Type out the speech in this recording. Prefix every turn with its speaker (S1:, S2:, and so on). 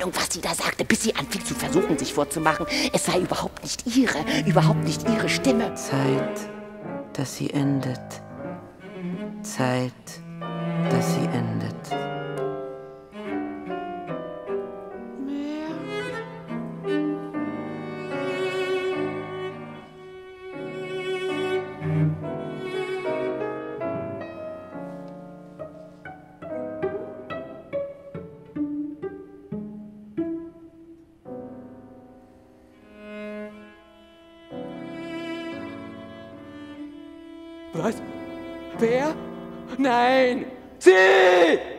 S1: Ahnung, was sie da sagte, bis sie anfing zu versuchen, sich vorzumachen, es sei überhaupt nicht ihre Stimme.
S2: Zeit, dass sie endet. Zeit, dass sie endet.
S3: Was? Wer? Nein! Sie!